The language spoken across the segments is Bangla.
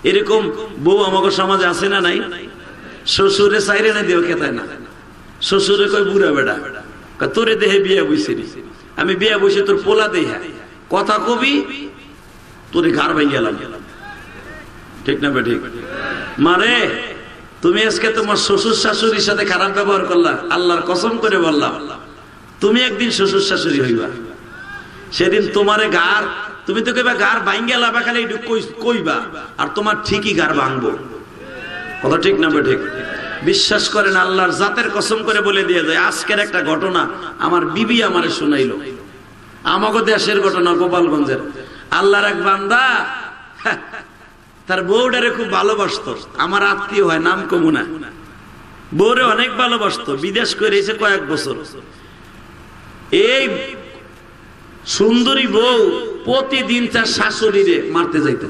এরকম বউ আমাকে সমাজে আছে না নাই? শ্বশুরে চাইরে না দিও খেতায় না, শ্বশুরে কয় বুড়া বেড়া, তোরে দেহে বিয়া বইছে, আমি বিয়া বসে তোর পোলা দেহা কথা কবি তোরে ঘর ভাই গেলাম। ঠিক না বেঠিক? মারে তুমি আজকে তোমার শ্বশুর শাশুড়ির সাথে খারাপ ব্যবহার করলা, আল্লাহর কসম করে বললাম তুমি একদিন শ্বশুর শাশুড়ি হইবা, সেদিন তোমারে গার, তুমি তো কইবা গার ভাঙ্গা লাভা, খালি একটু কইবা আর তোমার ঠিকই গার ভাঙবো। কথা ঠিক না বেঠিক? বিশ্বাস করেন, আল্লাহর জাতের কসম করে বলে দিয়ে যায়। আজকের একটা ঘটনা আমার বিবি আমারে শুনাইলো, আমাকে দেশের ঘটনা, গোপালগঞ্জের। আল্লাহর এক বান্দা তার বউটারে খুব ভালোবাসতো, আমার আত্মীয় হয়, নাম কমুনা, বউরে অনেক ভালোবাসতো, বিদেশ করে এসে কয়েক বছর। এই সুন্দরী বউ প্রতিদিন তার শাশুড়িরে মারতে যাইতে।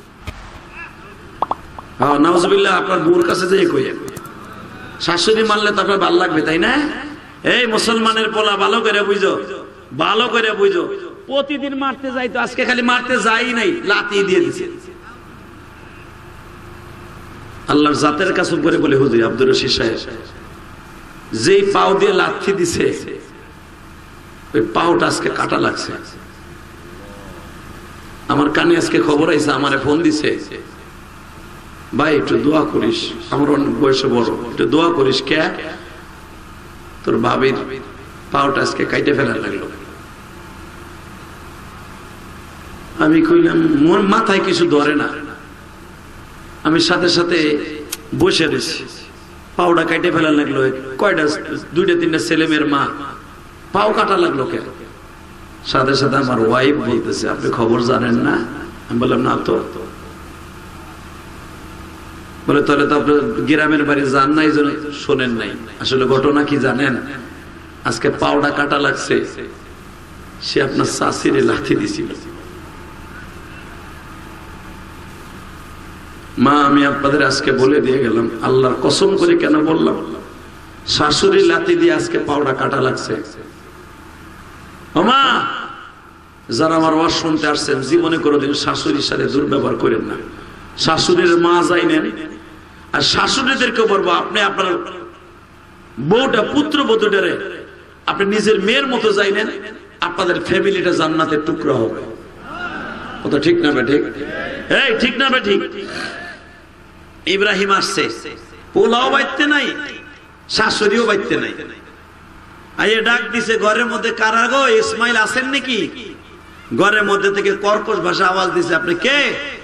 নাউজুবিল্লাহ, আপনার বউর কাছে যাই কই, শাশুড়ি মারলে তো আপনার ভালো লাগবে, তাই না? এই মুসলমানের পোলা ভালো করে বুঝো, ভালো করে বুঝো, প্রতিদিন মারতে যাইতো, আজকে খালি মারতে যাই নাই, লাথি দিয়ে দিছে। আল্লাহর জাতের কাছে করে বলে, হুজুর আব্দুর রশিদ সাহেব যেই পাও দিয়ে লাথি দিছে, ওই পাওটা আজকে কাটা লাগছে। আমার কানে আজকে খবর আইছে, আমারে ফোন দিছে, ভাই একটু দোয়া করিস, আমার অনেক বয়সে বড়, একটু দোয়া করিস, কে তোর ভাবির পাওটা আজকে কাইটে ফেলার লাগলো। আমি কইলাম মোর মাথায় কিছু ধরে না, আমি সাথে সাথে বসে রয়েছি, পাওটা কাইটে ফেলার লাগলো। কয়টা, দুইটা তিনটা ছেলে মেয়ের মা, পাও কাটা লাগলো কেন? সাথে সাথে আমার ওয়াইফ বলতেছে, আপনি খবর জানেন না? আমি বললাম না তো। বলে তাহলে তো আপনার গ্রামের বাড়ি যান নাই, শোনেন নাই। আসলে ঘটনা কি জানেন? আজকে পাওটা কাটা লাগছে, সে আপনার শাশুড়ি লাথি দিছিল। মা আমি আপনাদের আজকে বলে দিয়ে গেলাম, আল্লাহর কসম করে কেন বললাম, শাশুড়ি লাথি দিয়ে আজকে পাওটা কাটা লাগছে। মা যারা আমার ওয়াজ শুনতে আসছেন, জীবনে কোনোদিন শাশুড়ির সাথে দুর্ব্যবহার করেন না। শাশুড়ির মা যাই নেন, আর শাশুড়িদেরকে বলবো, আপনি আপনার বউটা, পুত্র বধূটারে আপনি নিজের মেয়ের মতো যাই নেন, আপনাদের ফ্যামিলিটা জান্নাতের টুকরা হবে। ওটা ঠিক না বেঠিক? এই ঠিক না বেঠিক? ইব্রাহিম আসছে, পোলাও বাইতে নাই, শাশুড়িও বাইতে নাই, আইয়ে ডাক দিছে ঘরের মধ্যে, কারা গো, ইসমাইল আছেন নাকি? ঘরের মধ্যে থেকে কর্কশ ভাষা আওয়াজ দিছে, আপনি কে?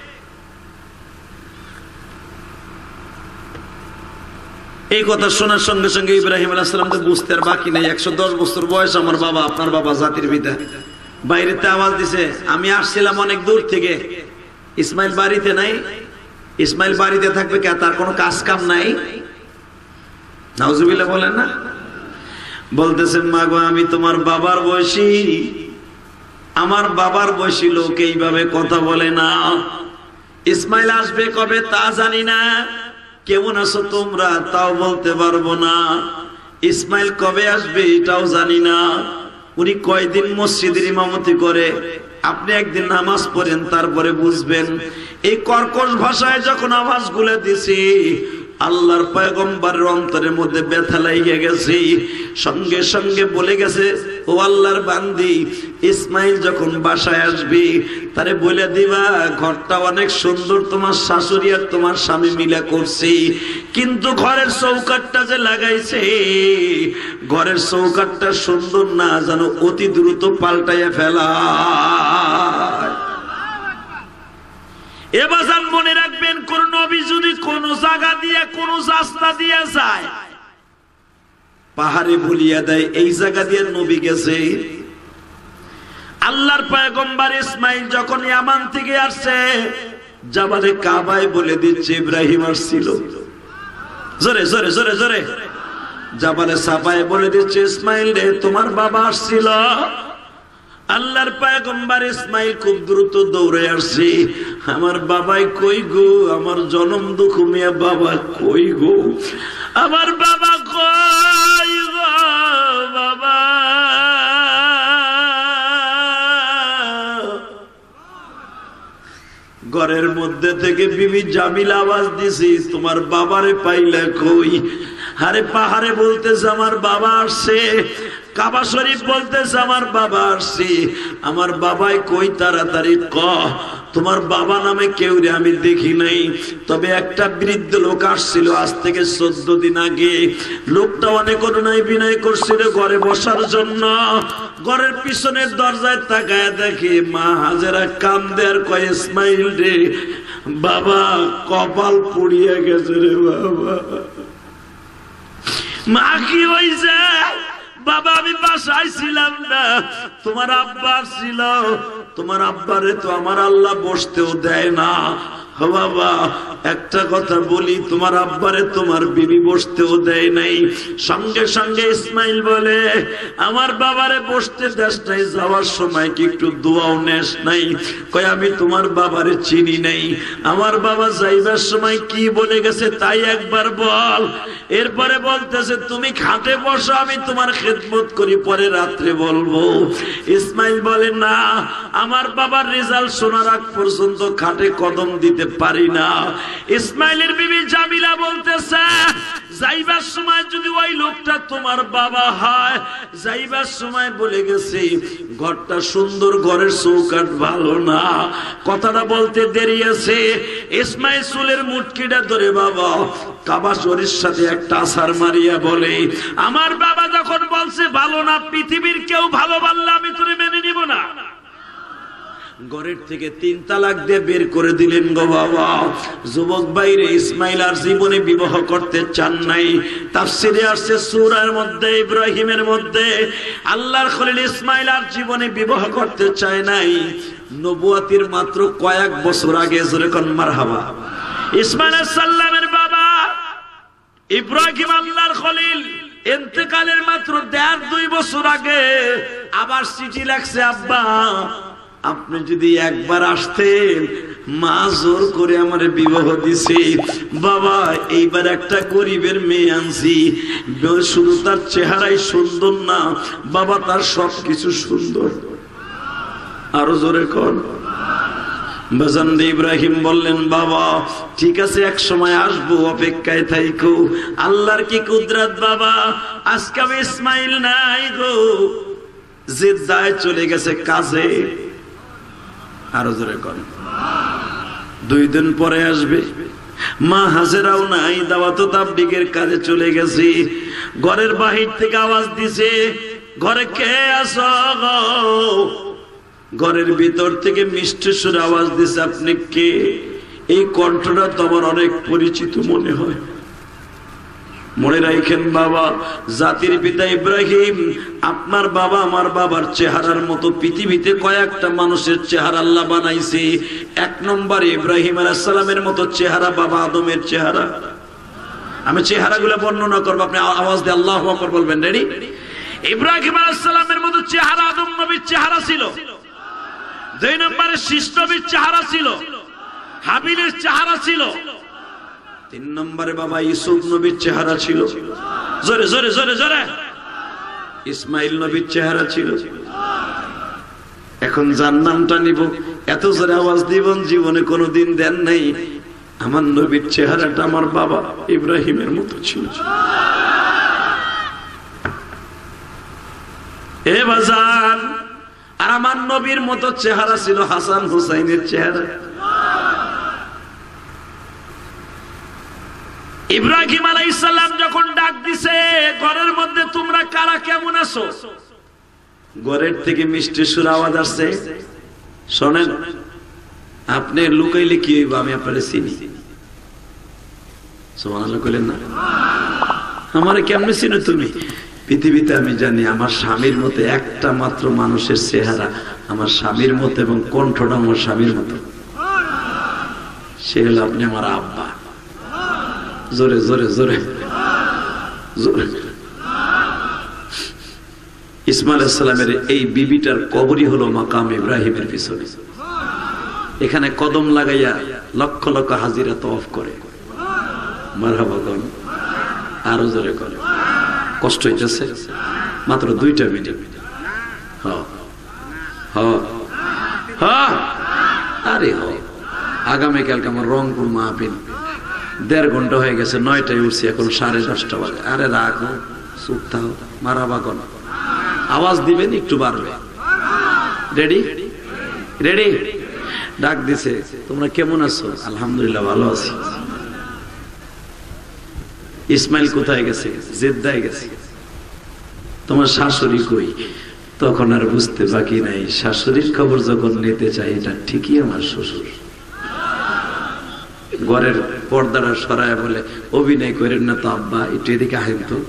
এই কথা শোনার সঙ্গে সঙ্গে ইব্রাহিম আলাইহিস সালাম তো বুঝতে আর বাকি নেই, 110 বছর বয়স আমার বাবা, আপনার বাবা জাতির পিতা। বাইরেতে আওয়াজ দিছে, আমি আসছিলাম অনেক দূর থেকে, ইসমাইল বাড়িতে নাই। ইসমাইল বাড়িতে থাকবে কে? তার কোনো কাজ কাম নাই? নাউজুবিল্লাহ বলেন না? বলতেছেন, মা গো আমি তোমার বাবার বয়সী, আমার বাবার বয়সী লোক এইভাবে কথা বলে না। ইসমাইল আসবে কবে তা জানি না, কেমন আছো তোমরা তাও বলতে পারবো না, ইসমাইল কবে আসবে এটাও জানি না, উনি কয়দিন মসজিদের ইমামতি করে, আপনি একদিন নামাজ পড়েন তারপরে বুঝবেন। এই কর্কশ ভাষায় যখন আওয়াজ গুলে দিছি, আল্লাহর পয়গম্বরের অন্তরের মধ্যে ব্যথা লাগিয়ে গেছে, সঙ্গে সঙ্গে বলে গেছে, ও আল্লাহর বান্দি, ইসমাইল যখন বাসায় আসবি তারে বলে দিবা ঘরটা অনেক সুন্দর, তোমার শাশুড়ি আর তোমার স্বামী মিলে করছি, কিন্তু ঘরের চৌকাটটা যে লাগাইছে, ঘরের চৌকাটটা সুন্দর না, যেন অতি দ্রুত পাল্টাইয়া ফেলা। এবার মনে রাখবেন, কোন নবী যদি কোন জায়গা দিয়ে, কোন রাস্তা দিয়ে যায়, পাহাড়ে ভুলিয়া দেয় এই জায়গা দিয়ে নবী গেছে। আল্লাহর পয়গম্বর ইসমাইল যখন ইয়ামান থেকে আসছে, জাবালে কাবায় বলে দিচ্ছে ইব্রাহিম আসছিল, জোরে জোরে জোরে জোরে, জাবালে সাফায় বলে দিচ্ছে ইসমাইল রে তোমার বাবা আসছিল। আল্লাহর পয়গম্বর ইসমাইল খুব দ্রুত দৌড়ে আসছে, আমার বাবাই কই গো, আমার জনম দুঃখ মিয়া বাবা কই গো, আমার বাবা কই গো বাবা। ঘরের মধ্যে থেকে বিবি জামিলা আওয়াজ দিছি, তোমার বাবারে পাইলা কই? আরে পাহাড়ে বলতেছে আমার বাবা আসছে, কাবা শরীফ বলতেছে আমার বাবা আসছে। আমার বাবাই কই? তাড়াতাড়ি ক। তোমার বাবা নামে কেউ রে আমি দেখি নাই, তবে একটা বৃদ্ধ লোক আসছিল আজ থেকে 14 দিন আগে। লোকটা অনেক অনুনয় বিনয় করছিল ঘরে বসার জন্য। ঘরের পিছনের দরজায় তাকায় দেখে মা হাজেরা কান্দে আর কয়, ইসমাইল রে বাবা, কপাল পুড়িয়ে গেছে রে বাবা। মা কি হইছে? বাবা আমি বাসায় ছিলাম না, তোমার আব্বা ছিল। তোমার আব্বারে তো আমার আল্লাহ বসতেও দেয় না। বাবা একটা কথা বলি, তোমার আব্বারে তোমার বিবি বসতেও দেয় নাই। সঙ্গে সঙ্গে ইসমাইল বলে, আমার বাবারে বসতে দেশ নাই, যাওয়ার সময় কি একটু দোয়াও নেস নাই? কয় আমি তোমার বাবারে চিনি নাই, আমার বাবা যাইবার সময় কি বলে গেছে তাই একবার বল। এরপরে বলতেছে তুমি খাটে বসো, আমি তোমার খেদমত করি, পরে রাত্রে বলবো। ইসমাইল বলে না, আমার বাবার রেজাল্ট শোনার আগ পর্যন্ত খাটে কদম দিতে পারি না। ইসমাইলের বিবি জামিলা বলতেছে, যাইবার সময় যদি ওই লোকটা তোমার বাবা হয়, যাইবার সময় বলে গেছে ঘরটা সুন্দর, ঘরের চৌকাঠ ভালো না। কথাটা বলতে দেরি আছে, ইসমাইল চুলের মুটকিটা ধরে বাবা কাবা শরীফের সাথে একটা আছাড় মারিয়া বলে, আমার বাবা যখন বলছে ভালো না, পৃথিবীর কেউ ভালো বললে আমি তোরে মেনে নিব না। ঘরের থেকে 3 তালাক দিয়ে বের করে দিলেন গো বাবা। যুবক বাইরে ইসমাইল আর জীবনে বিবাহ করতে চান নাই। তাফসিরে আসছে সূরার মধ্যে, ইব্রাহিমের মধ্যে, আল্লাহর খলিল ইসমাইল আর জীবনে বিবাহ করতে চায় নাই। নবুয়াতির মাত্র কয়েক বছর আগে, যেরকম মারহাবা, ইসমাইল আলাইহিস সালামের বাবা ইব্রাহিম আল্লাহর খলিল ইন্তেকালের মাত্র 1.5-2 বছর আগে আবার চিঠি লেখছে, আব্বা আপনি যদি একবার আসতেন, মা জোর করে আমার বিবাহ দিছে। বাবা এইবার একটা গরিবের মেয়ে আনছি, শুধু তার চেহারাই সুন্দর না বাবা, তার সবকিছু সুন্দর। আরো জোরে কর। বাজানদে ইব্রাহিম বললেন, বাবা ঠিক আছে এক সময় আসবো, অপেক্ষায় থাইকো। আল্লাহর কি কুদরত বাবা, আজকে আমি ইসমাইল নাই গো, জিদ্দায় চলে গেছে কাজে। আরো জোরে কর। 2 দিন পরে আসবে। মা হাজেরাও নাই, দাওয়াত তাবলীগের কাজে চলে গেছে। ঘরের বাহির থেকে আওয়াজ দিছে, ঘরে কে আছো? ঘরের ভিতর থেকে মিষ্টি সুরে আওয়াজ দিছে, আপনি কে? এই কণ্ঠটা তো আমার অনেক পরিচিত মনে হয়। মনে রাখেন বাবা, জাতির পিতা ইব্রাহিম, আপনার বাবা আমার বাবার চেহারার মতো পৃথিবীতে কয়েকটা মানুষের চেহারা আল্লাহ বানাইছে। 1 নম্বরে ইব্রাহিম আলাইহিস সালামের মতো চেহারা বাবা আদমের চেহারা। আমি চেহারাগুলো বর্ণনা করব, আপনি আওয়াজ দিয়ে আল্লাহু আকবার বলবেন। রেডি? ইব্রাহিম আলাইহিস সালামের মতো চেহারা আদম নবীর চেহারা ছিল। 2 নম্বরে শীষ নবীর চেহারা ছিল, হাবিলের চেহারা ছিল। 3 নম্বরে বাবা ইউসুফ নবীর চেহারা ছিল। জোরে জোরে জোরে জোরে। ইসমাইল নবীর চেহারা ছিল। এখন যার নামটা নিব, এত জোরে আওয়াজ দিবেন, জীবনে কোনোদিন দেন নাই। আমার নবীর চেহারাটা আমার বাবা ইব্রাহিমের মতো ছিল। এ বাজান, আর আমার নবীর মতো চেহারা ছিল হাসান হুসাইনের চেহারা। ইব্রাহিম আলাইহিস সালাম যখন ডাক দিছে ঘরের মধ্যে, তোমরা কারা কেমন আছো? ঘরের থেকে মিষ্টি সুর আওয়াজ আসছে, শোনেন আপনি লুকাইলে কি হইব, আমি আপনারে চিনি। সুবহানাল্লাহ কইলেন না? আমারে কেমনে চিনো তুমি? পৃথিবীতে আমি জানি আমার স্বামীর মতো একটা মাত্র মানুষের চেহারা আমার স্বামীর মতো, এবং কণ্ঠটা আমার স্বামীর মতো, সে হলো আপনি আমার আব্বা। জোরে জোরে জোরে জোরে। ইসমাইল আলাইহিস সালামের এই বিবিটার কবরই হলো মাকাম ইব্রাহিমের পিছনে। এখানে কদম লাগাইয়া লক্ষ লক্ষ হাজিরা তওয়াফ করে। মারহাবা কোন, আরো জোরে করে। কষ্ট হইতেছে, মাত্র 2টা মিনিট। আরে আগামীকালকে আমার রংপুর মাহফিল, 1.5 ঘন্টা হয়ে গেছে, 9টায় উঠছি, এখন 10:30 বাজে। আরে রাখো, চুপ থাও, মারাবা কোন আওয়াজ দিবেন, একটু বাড়বে। Ready ready? ডাক দিছে, তোমরা কেমন আছো? আলহামদুলিল্লাহ ভালো আছি। ইসমাইল কোথায় গেছে? জেদ্দায় গেছে। তোমার শাশুড়ি কই? তখন আর বুঝতে বাকি নাই, শাশুড়ির খবর যখন নিতে চাই, এটা ঠিকই আমার শ্বশুর। ঘরের পর্দাটা সরায় বলে, অভিনয় করেন না তো আব্বা, একটু এদিকে আহেন তো।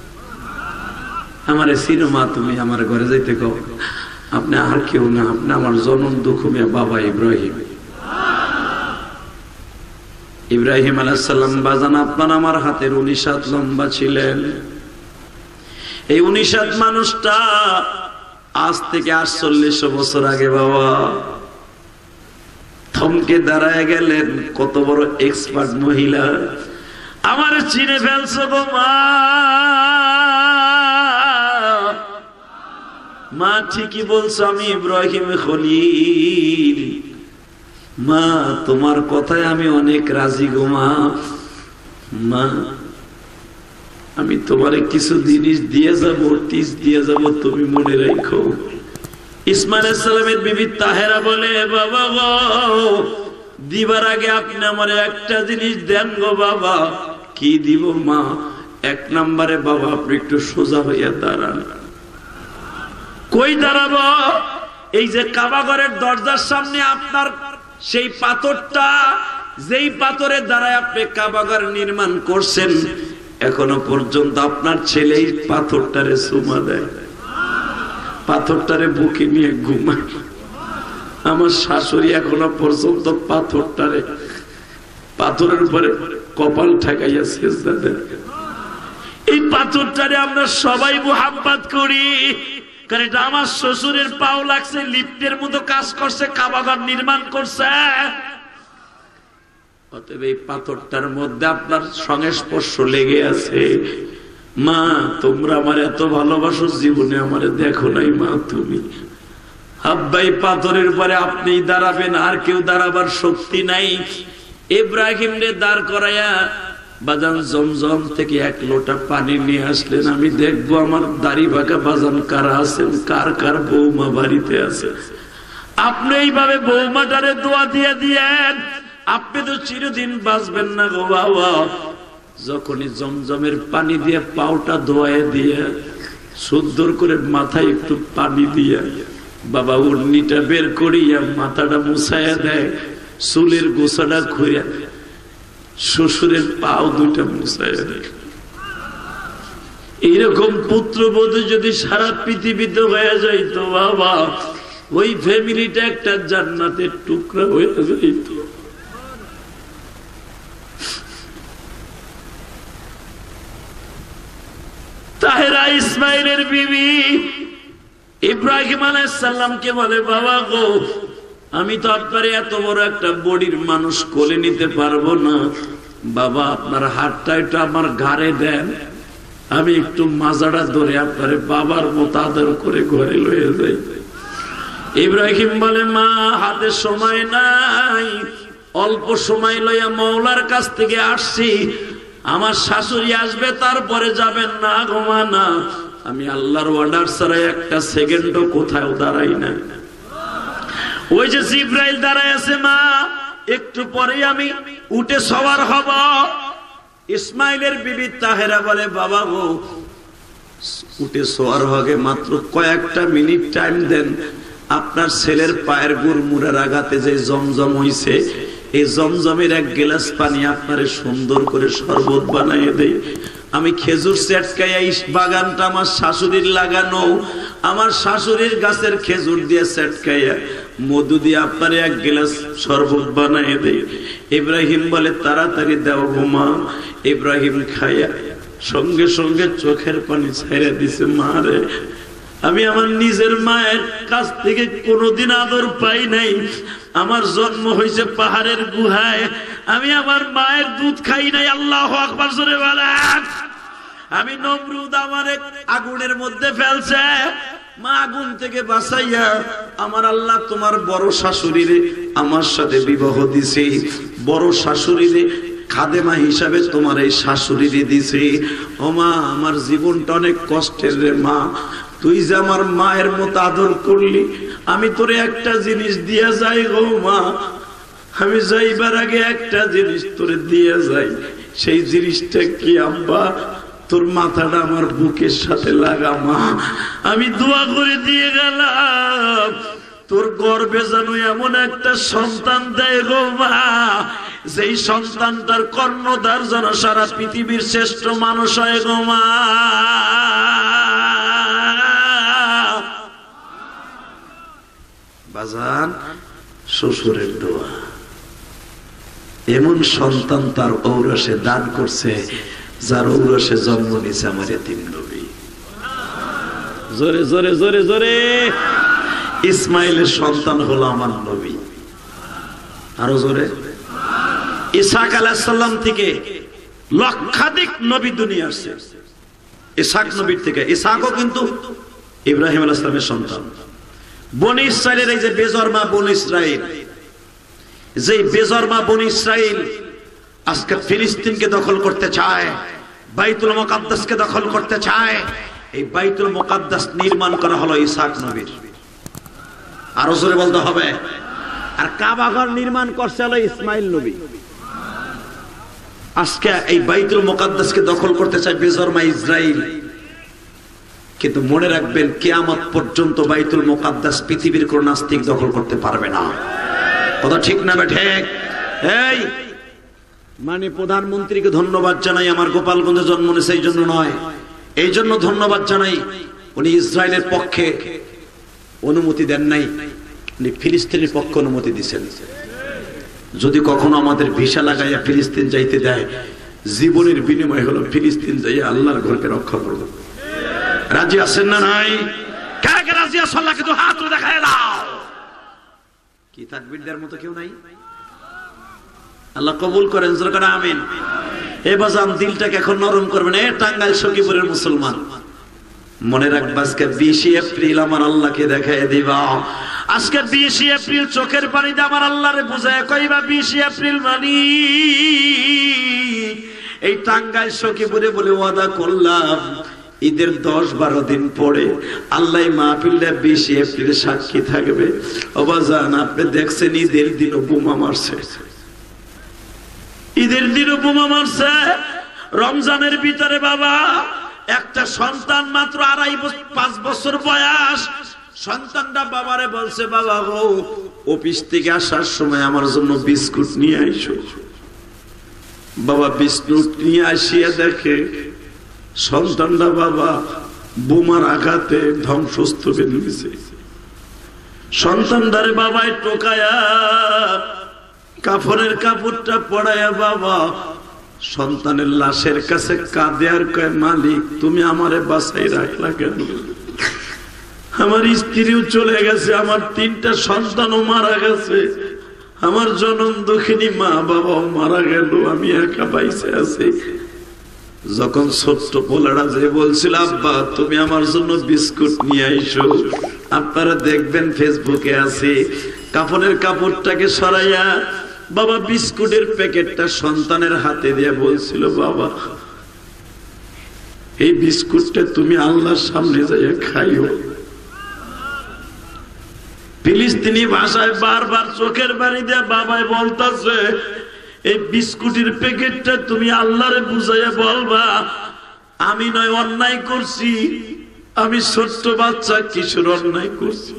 আমারে সিনেমা, তুমি আমার ঘরে যাইতে কও। আপনি আর কেউ না, আপনি আমার জনম দুঃখমিয়া বাবা ইব্রাহিম। ইব্রাহিম আলাইহিস সালাম বাজান, আপনার আমার হাতের 19 হাত লম্বা ছিলেন। এই 19 হাত মানুষটা আজ থেকে 4800 বছর আগে বাবা থমকে দাঁড়ায় গেলেন। কত বড় এক্সপার্ট মহিলা! আমার চিনে ফেলছো গো মা। মা ঠিকই বলছো, আমি ইব্রাহিম খলিল। মা তোমার কথায় আমি অনেক রাজি গো মা। মা আমি তোমারে কিছু জিনিস দিয়ে যাব, টিস দিয়ে যাব, তুমি মনে রাখো। ইসমাইল আলাইহিস সালামের বিবি তাহেরা বলে, বাবা গো, দিবার আগে আপনি আমারে একটা জিনিস দেন গো বাবা। কি দিব মা? 1 নম্বরে বাবা আপনি একটু সোজা হইয়া দাঁড়ান। কই দাঁড়াবো? এই যে কাবা ঘরের দরজার সামনে আপনার সেই পাথরটা, যেই পাথরের দ্বারায় আপনি কাবা ঘর নির্মাণ করছেন, এখনো পর্যন্ত আপনার ছেলে এই পাথরটারে চুমা দেয়, পাথরটারে বুকে নিয়ে ঘুমায়। আমার শাশুড়ি এখনো পর্যন্ত পাথরটারে, পাথরের উপরে কপাল ঠেকাইয়া সিজদা দেয়। এই পাথরটারে আমরা সবাই মুহাব্বত করি, কারণ এটা আমার শ্বশুরের পাও লাগছে, লিফটের মতো কাজ করছে, কাবা ঘর নির্মাণ করছে। অতএব এই পাথরটার মধ্যে আপনার সংস্পর্শ লেগে আছে। মা তোমরা আমার এত ভালোবাসো, জীবনে আমারে দেখো নাই মা তুমি। আব্বাই পাথরের পরে আপনি দাঁড়াবেন, আর কেউ দাঁড়াবার শক্তি নাই। ইব্রাহিম রে দাঁড় করাইয়া বাজান জমজম থেকে 1 লোটা পানি নিয়ে আসলেন। আমি দেখবো আমার দাড়ি বাঁকা বাজান কারা আছেন, কার কার বৌমা বাড়িতে আছে। আপনি এইভাবে বৌমাটারে দোয়া দিয়ে দিয়েন, আপনি তো চিরদিন বাঁচবেন না গো বাবা। যখনই জমজমের পানি দিয়ে পাওটা ধোয়ায় দিয়ে, সুন্দর করে মাথায় একটু পানি দিয়ে বাবা উড়নিটা বের করিয়া মাথাটা মুছাইয়া দেয়, চুলের গোছাটা খুঁড়িয়া শ্বশুরের পাও 2টা মুছাইয়া দেয়। এইরকম পুত্রবধূ যদি সারা পৃথিবীতে হয়ে যাইতো বাবা, ওই ফ্যামিলিটা একটা জান্নাতের টুকরা হয়ে যাইত। তাহেরা ইসমাইলের বিবি ইব্রাহিম আলাইহিস সালামকে বলে, বাবা গো, আমি তো আপনার এত বড় একটা বডির মানুষ কোলে নিতে পারবো না। বাবা আপনার হাতটা একটু আমার ঘাড়ে দেন, আমি একটু মাজাটা ধরে আপনার বাবার মতো আদর করে ঘরে লয়ে যাই। ইব্রাহিম বলে, মা হাতে সময় নাই, অল্প সময় লইয়া মওলার কাছ থেকে আসছি, আমার শাশুড়ি আসবে তারপরে যাবেন না ঘুমা না। আমি আল্লাহর অর্ডার ছাড়া একটা সেকেন্ডও কোথাও দাঁড়াই না। ওই যে জিব্রাইল দাঁড়ায় আছে মা, একটু পরেই আমি উঠে সওয়ার হব। ইসমাইলের বিবি তাহেরা বলে, বাবা গো, উঠে সওয়ার হবে মাত্র কয়েকটা মিনিট টাইম দেন। আপনার ছেলের পায়ের গুড়মুড়ার আঘাতে যে জমজম হইছে, এই জমজমের 1 গ্লাস পানি আপনারে সুন্দর করে শরবত বানাইয়ে দেই। আমি খেজুর চেটকাইয়া, বাগানটা আমার শাশুড়ির লাগানো, আমার শাশুড়ির গাছের খেজুর দিয়ে চেটকাইয়া মধু দিয়ে আপনারে 1 গ্লাস শরবত বানাইয়ে দেই। ইব্রাহিম বলে, তাড়াতাড়ি দাও মা। ইব্রাহিম খাইয়া সঙ্গে সঙ্গে চোখের পানি ছেড়ে দিছে। মা রে, আমি আমার নিজের মায়ের কাছ থেকে কোনোদিন আদর পাই নাই। আমার জন্ম হয়েছে পাহাড়ের গুহায়, আমি আমার মায়ের দুধ খাই নাই। আল্লাহু আকবার জোরে বলেন। আমি নমরুদ আমার আগুনের মধ্যে ফেলছে, মা আগুন থেকে বাঁচাইয়া আমার আল্লাহ তোমার বড় শাশুড়িরে আমার সাথে বিবাহ দিছে, বড় শাশুড়িরে খাদেমা হিসাবে তোমার এই শাশুড়িরে দিছে। ও মা, আমার জীবনটা অনেক কষ্টের রে মা, তুই যে আমার মায়ের মতো আদর করলি, আমি তোরে একটা জিনিস দিয়া যাই গো মা, আমি যাইবার আগে একটা জিনিস তোরে দিয়ে যাই। সেই জিনিসটা কি আব্বা? তোর মাথাটা আমার বুকের সাথে লাগা মা। আমি দোয়া করে দিয়ে গেলাম, তোর গর্ভে যেন এমন একটা সন্তান দেয় গো মা, যেই সন্তানটার কর্ণধার যেন সারা পৃথিবীর শ্রেষ্ঠ মানুষ হয় গো মা। বাজান, শ্বশুরের দোয়া, এমন সন্তান তার ঔরসে দান করছে যার ঔরসে জন্ম নিয়েছে আমার এতিম নবী। জোরে জোরে জোরে জোরে। ইসমাইলের সন্তান হলো আমার নবী। আরো জোরে। ইসহাক আলাইহিস সালাম থেকে লক্ষাধিক নবী দুনিয়া আসছে ইসহাক নবীর থেকে। ইসহাকও কিন্তু ইব্রাহিম আলাইহিস সালামের সন্তান। বনি ইসরাইলের এই যে বেজরমা বনি ইসরাইল, যে বেজরমা বনি ইসরাইল আজকে ফিলিস্তিনকে দখল করতে চায়, বাইতুল মুকাদ্দাসকে দখল করতে চায়। এই বাইতুল মুকাদ্দাস নির্মাণ করা হলো ইসহাক নবীর। আরো জোরে বলতে হবে। আর কাবা ঘর নির্মাণ করছে হলো ইসমাইল নবী। আজকে এই বাইতুল মুকাদ্দাসকে দখল করতে চায় বেজরমা ইসরাইল। কিন্তু মনে রাখবেন, কিয়ামত পর্যন্ত বাইতুল মুকাদ্দাস পৃথিবীর কোন নাস্তিক দখল করতে পারবে না। কথা ঠিক না ঠিক? এই মানে প্রধানমন্ত্রীকে ধন্যবাদ জানাই, আমার গোপালগঞ্জে জন্ম নিয়েছে এই জন্য নয়, এই জন্য ধন্যবাদ জানাই উনি ইসরায়েলের পক্ষে অনুমতি দেন নাই, উনি ফিলিস্তিনের পক্ষে অনুমতি দিয়েছেন। যদি কখনো আমাদের ভিসা লাগাইয়া ফিলিস্তিন যাইতে দেয়, জীবনের বিনিময় হলো ফিলিস্তিন যাইয়া আল্লাহর ঘরকে রক্ষা করব। রাজি আছেন না নাই? কে কে রাজি আছেন? আল্লাহকে তো হাত দেখায় দাও। কি তাকবীর দেওয়ার মতো কেউ নাই? আল্লাহ কবুল করেন, জোরে করে আমিন। এ বাজান, দিলটাকে এখন নরম করবেন। এ টাঙ্গাইল সখীপুরের মুসলমান, মনে রাখবা আজকে 20 এপ্রিল আমার আল্লাহকে দেখায় দিবা। আজকে 20 এপ্রিল চোখের পানিতে আমার আল্লাহরে বুঝায় কইবা 20 এপ্রিল মানি এই টাঙ্গাইল সখীপুরে বলে ওয়াদা করলাম, ঈদের 10-12 দিন পরে আল্লাহ মাহফিলটা 20 এপ্রিল সাক্ষী থাকবে। ও বাজান, আপনি দেখছেন ঈদের দিনও বোমা মারছে, ঈদের দিনও বোমা মারছে। রমজানের ভিতরে বাবা একটা সন্তান মাত্র 2.5 বছর বয়স, সন্তানটা বাবারে বলছে, বাবা গো, অফিস থেকে আসার সময় আমার জন্য বিস্কুট নিয়ে আইসো। বাবা বিস্কুট নিয়ে আসিয়া দেখে সন্তানটা বাবা বোমার আঘাতে ধ্বংসস্তূপে নিয়েছে। সন্তানটারে বাবাই টোকায়া কাফনের কাপড়টা পড়ায়া বাবা সন্তানের লাশের কাছে কাঁদে আর কয়, মালিক তুমি আমারে বাঁচাই রাখলা কেন? আমার স্ত্রীও চলে গেছে, আমার 3টা সন্তানও মারা গেছে, আমার জনম দুঃখিনী মা বাবাও মারা গেল, আমি একা বাইসে আছি। যখন ছোট্ট পোলাটা যে বলছিল, আব্বা তুমি আমার জন্য বিস্কুট নিয়ে আইসো, আপনারা দেখবেন ফেসবুকে আছে, কাফনের কাপড়টাকে সরাইয়া বাবা বিস্কুটের প্যাকেটটা সন্তানের হাতে দিয়ে বলছিল, বাবা এই বিস্কুটটা তুমি আল্লাহর সামনে যাইয়া খাইও। ফিলিস্তিনি ভাষায় বারবার চোখের পানি দিয়ে বাবাই বলতেছে, এই বিস্কুটের প্যাকেটটা তুমি আল্লাহরে বুঝাইয়া বলবা, আমি নয় অন্যায় করছি, আমি ছোট্ট বাচ্চা কিশোর অন্যায় করছি।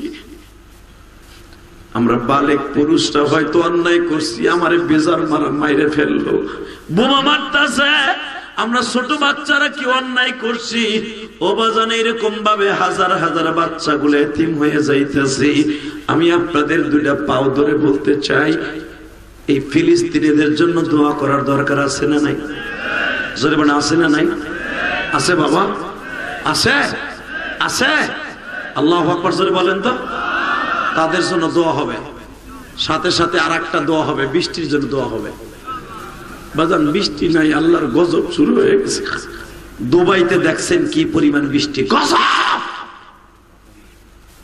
আমরা বালেক পুরুষরা হয়তো অন্যায় করছি, আমারে বেজার মারা মাইরে ফেললো, বোমা মারতাছে, আমরা ছোট বাচ্চারা কি অন্যায় করছি? ও বাজান, এরকম ভাবে হাজার হাজার বাচ্চাগুলো এতিম হয়ে যাইতেছে। আমি আপনাদের 2টা পাও ধরে বলতে চাই, এই ফিলিস্তিনিদের জন্য দোয়া করার দরকার আছে না নাই? জোরে বলেন, আছে না নাই? আছে বাবা, আছে আছে। আল্লাহু আকবার জোরে বলেন তো। তাদের জন্য দোয়া হবে, সাথে সাথে আরেকটা দোয়া হবে, বৃষ্টির জন্য দোয়া হবে। বাজান বৃষ্টি নাই, আল্লাহর গজব শুরু হয়ে গেছে। দুবাইতে দেখছেন কি পরিমাণ বৃষ্টি, গজব।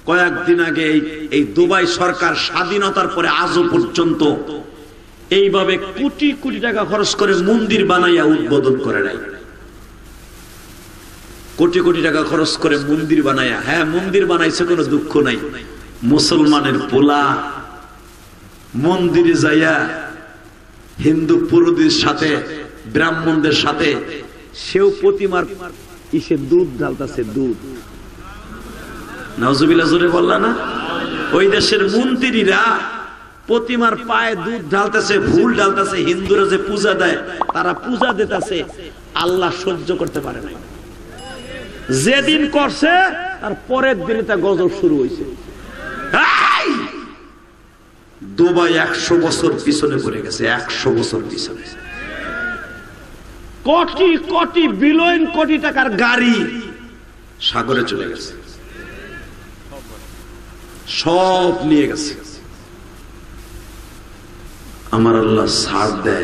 কয়েকদিন আগে এই দুবাই সরকার স্বাধীনতার পরে আজও পর্যন্ত এইভাবে কোটি কোটি টাকা খরচ করে মন্দির বানাইয়া উদ্বোধন করে নাই। কোটি কোটি টাকা খরচ করে মন্দির বানাইয়া, হ্যাঁ মন্দির বানাইছে, কোনো দুঃখ নাই। মুসলমানের পোলা মন্দিরে যাইয়া হিন্দু পুরোহিতের সাথে ব্রাহ্মণদের সাথে সেও প্রতিমার ইসে দুধ ঢালতাছে, দুধ। নাউজুবিল্লাহ জোরে বললা না? ওই দেশের মন্ত্রীরা প্রতিমার পায়ে দুধ ঢালতেছে, ফুল ঢালতেছে। হিন্দুরা যে পূজা দেয় তারা পূজা দিতেছে, আল্লাহ সহ্য করতে পারে না। যেদিন করছে তার পরের দিনে তা গজব শুরু হয়েছে। দুবাই 100 বছর পিছনে পড়ে গেছে, 100 বছর পিছনে। কোটি কোটি বিলিয়ন কোটি টাকার গাড়ি সাগরে চলে গেছে, সব নিয়ে গেছে। আমার আল্লাহ ছাড় দেয়,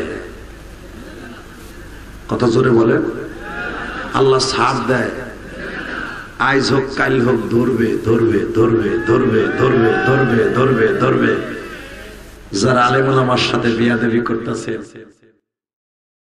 কথা জোরে বলে, আল্লাহ ছাড় দেয়। আজ হোক কাল হোক ধরবে ধরবে ধরবে ধরবে ধরবে ধরবে ধরবে ধরবে। যারা আলেম ওলামার সাথে বিয়াদবি করতেছে